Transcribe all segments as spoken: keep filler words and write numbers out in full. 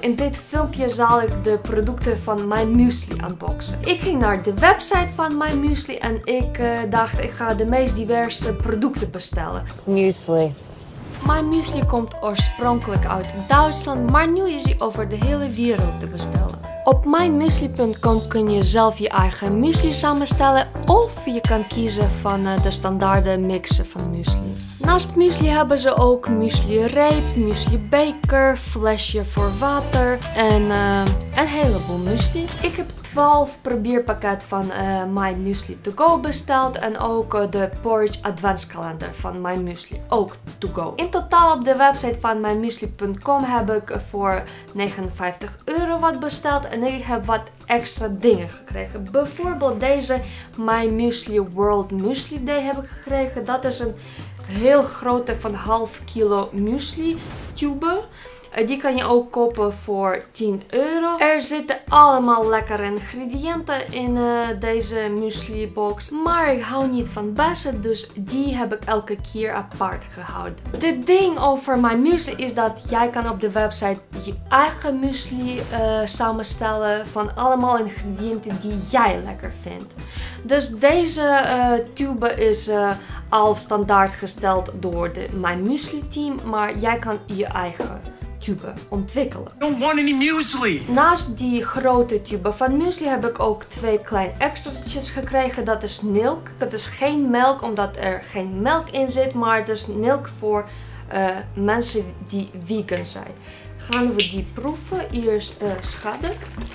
in dit filmpje zal ik de producten van MyMuesli unboxen. Ik ging naar de website van MyMuesli en ik uh, dacht ik ga de meest diverse producten bestellen. Muesli. MyMuesli komt oorspronkelijk uit Duitsland, maar nu is hij over de hele wereld te bestellen. Op mymuesli punt com kun je zelf je eigen muesli samenstellen of je kan kiezen van de standaarde mixen van muesli. Naast muesli hebben ze ook muesli reep, muesli beker, flesje voor water en uh, een heleboel muesli. Ik heb twaalf probeerpakket van uh, MyMuesli to go besteld en ook uh, de Porridge adventskalender van MyMuesli ook to go. In totaal op de website van mymuesli punt com heb ik voor negenenvijftig euro wat besteld en ik heb wat extra dingen gekregen. Bijvoorbeeld deze MyMuesli World Muesli Day heb ik gekregen. Dat is een heel grote van half kilo muesli tube. Die kan je ook kopen voor tien euro. Er zitten allemaal lekkere ingrediënten in uh, deze muesli box. Maar ik hou niet van bessen, dus die heb ik elke keer apart gehouden. De ding over MyMuesli is dat jij kan op de website je eigen muesli uh, samenstellen van allemaal ingrediënten die jij lekker vindt. Dus deze uh, tube is uh, al standaard gesteld door de MyMuesli team, maar jij kan je eigen tube ontwikkelen. I don't want any muesli. Naast die grote tube van muesli heb ik ook twee kleine extraatjes gekregen. Dat is milk. Dat is geen melk omdat er geen melk in zit, maar het is milk voor uh, mensen die vegan zijn. Gaan we die proeven. Eerst de schade.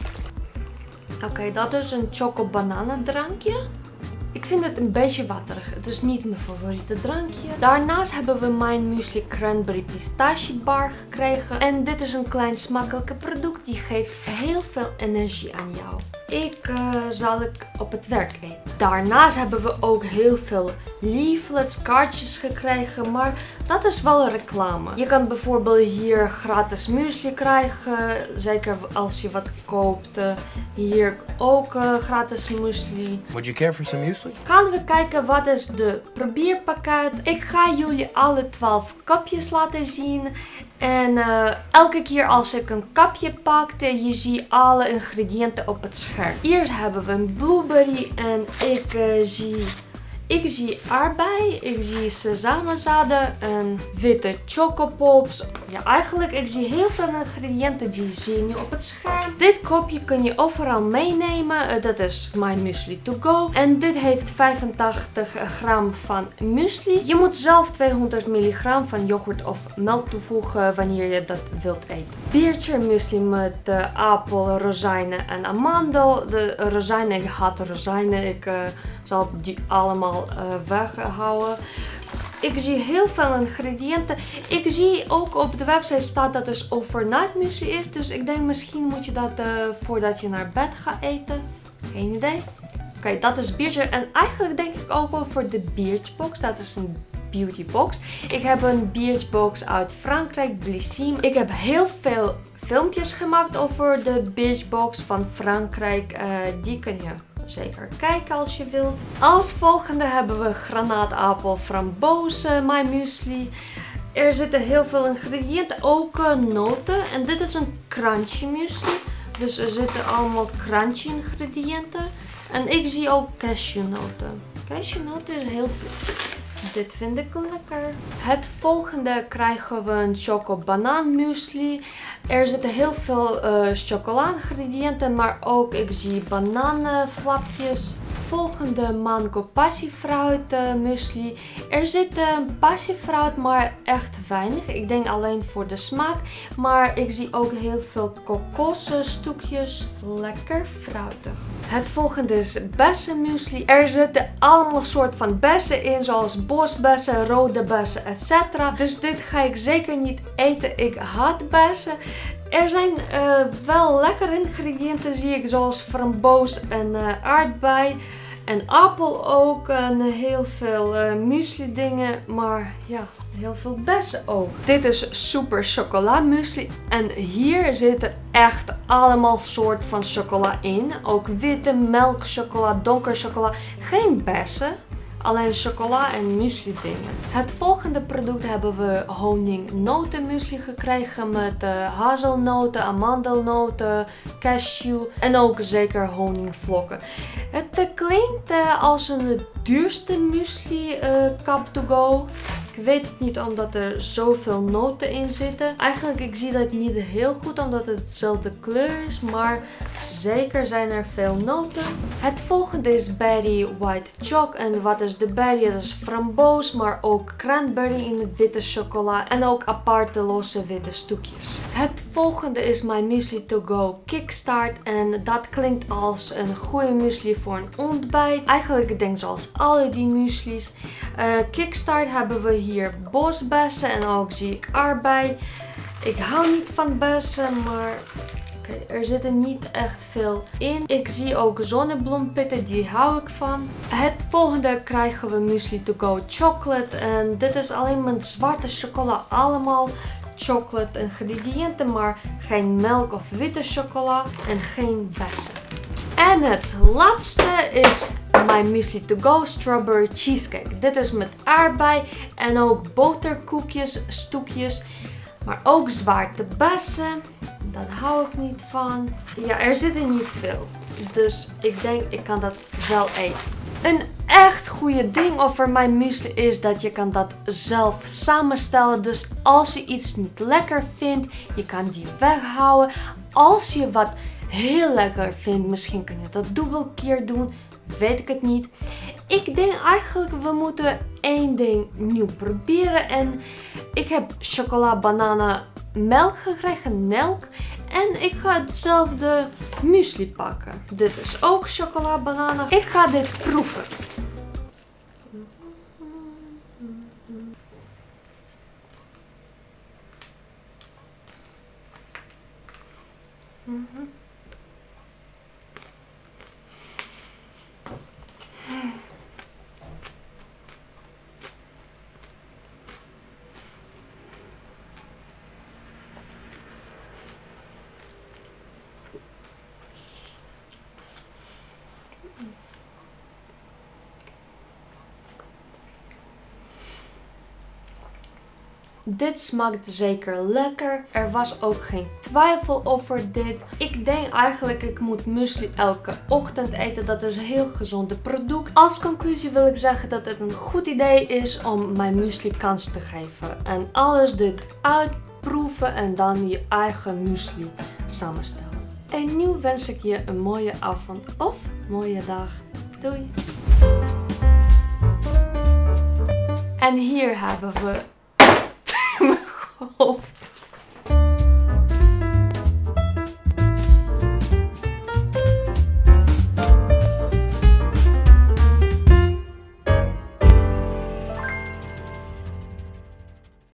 Oké, okay, dat is een choco-bananendrankje. Ik vind het een beetje waterig. Het is niet mijn favoriete drankje. Daarnaast hebben we MyMuesli Cranberry Pistache Bar gekregen. En dit is een klein smakelijke product die geeft heel veel energie aan jou. Ik uh, zal ik op het werk eten. Daarnaast hebben we ook heel veel leaflets, kaartjes gekregen, maar dat is wel reclame. Je kan bijvoorbeeld hier gratis muesli krijgen, zeker als je wat koopt. Uh, hier ook uh, gratis muesli. Would you care for some muesli? Gaan we kijken wat is de probeerpakket. Ik ga jullie alle twaalf kapjes laten zien. En uh, elke keer als ik een kapje pakte, je ziet alle ingrediënten op het scherm. Eerst hebben we een blueberry en ik uh, zie... Ik zie aardbei, ik zie sesamezaden en witte chocopops. Ja, eigenlijk ik zie heel veel ingrediënten die zie je nu op het scherm. Dit kopje kun je overal meenemen. Dat is MyMuesli to go. En dit heeft vijfentachtig gram van muesli. Je moet zelf tweehonderd milligram van yoghurt of melk toevoegen wanneer je dat wilt eten. Biertje muesli met uh, appel, rozijnen en amandel. De rozijnen, ik haat rozijnen. Ik uh, zal die allemaal Uh, weghouden. Ik zie heel veel ingrediënten. Ik zie ook op de website staat dat het overnight muesli is. Dus ik denk misschien moet je dat uh, voordat je naar bed gaat eten. Geen idee. Oké, okay, dat is biertje. En eigenlijk denk ik ook over de biertbox. Dat is een beauty box. Ik heb een biertbox uit Frankrijk, Blissim. Ik heb heel veel filmpjes gemaakt over de biertbox van Frankrijk. Uh, die kun je zeker kijken als je wilt. Als volgende hebben we granaatappel, frambozen, MyMuesli. Er zitten heel veel ingrediënten, ook uh, noten. En dit is een crunchy muesli. Dus er zitten allemaal crunchy ingrediënten. En ik zie ook cashewnoten. Cashewnoten is heel goed. Dit vind ik lekker. Het volgende krijgen we een choco-banaan muesli. Er zitten heel veel uh, chocola-ingrediënten, maar ook ik zie bananenflapjes. Volgende mango passiefruit uh, muesli. Er zit uh, passiefruit, maar echt weinig. Ik denk alleen voor de smaak. Maar ik zie ook heel veel kokosstukjes. Lekker fruitig. Het volgende is bessenmuesli. Er zitten allemaal soort van bessen in, zoals bosbessen, rode bessen, et cetera. Dus dit ga ik zeker niet eten. Ik haat bessen. Er zijn uh, wel lekkere ingrediënten, zie ik, zoals framboos en uh, aardbei. En appel ook. En heel veel uh, muesli dingen. Maar ja, heel veel bessen ook. Dit is super chocola muesli. En hier zitten echt allemaal soorten van chocola in. Ook witte, melk chocola, donker chocola. Geen bessen. alleen chocola en muesli dingen. Het volgende product hebben we honingnotenmuesli gekregen met uh, hazelnoten, amandelnoten, cashew en ook zeker honingvlokken. Het uh, klinkt uh, als een duurste muesli uh, cup to go. Ik weet het niet omdat er zoveel noten in zitten. Eigenlijk ik zie dat niet heel goed omdat het hetzelfde kleur is, maar zeker zijn er veel noten. Het volgende is berry white chalk. En wat is de berry? Dat is framboos, maar ook cranberry in de witte chocola en ook aparte losse witte stukjes. Het volgende is My Muesli to go Kickstart en dat klinkt als een goede muesli voor een ontbijt. Eigenlijk ik denk zoals alle die muesli's. Uh, Kickstart hebben we hier bosbessen en ook zie ik aardbei. Ik hou niet van bessen, maar okay, er zitten niet echt veel in. Ik zie ook zonnebloempitten, die hou ik van. Het volgende krijgen we Muesli to go chocolate en dit is alleen met zwarte chocola, allemaal chocolate ingrediënten, maar geen melk of witte chocola en geen bessen. En het laatste is My Muesli to go Strawberry Cheesecake. Dit is met aardbei en ook boterkoekjes, stukjes, maar ook zwarte bessen. Daar hou ik niet van. Ja, er zitten niet veel. Dus ik denk ik kan dat wel eten. Een echt goede ding over mijn muesli is dat je kan dat zelf samenstellen. Dus als je iets niet lekker vindt, je kan die weghouden. Als je wat heel lekker vindt, misschien kun je dat dubbel keer doen. Weet ik het niet. Ik denk eigenlijk we moeten één ding nieuw proberen. En ik heb chocola, banana, melk gekregen, melk. En ik ga hetzelfde muesli pakken. Dit is ook chocola, banana. Ik ga dit proeven. Mm-hmm. Dit smaakt zeker lekker. Er was ook geen twijfel over dit. Ik denk eigenlijk ik moet muesli elke ochtend eten. Dat is een heel gezonde product. Als conclusie wil ik zeggen dat het een goed idee is om mijn muesli kans te geven. En alles dit uitproeven en dan je eigen muesli samenstellen. En nu wens ik je een mooie avond of mooie dag. Doei! En hier hebben we mijn hoofd.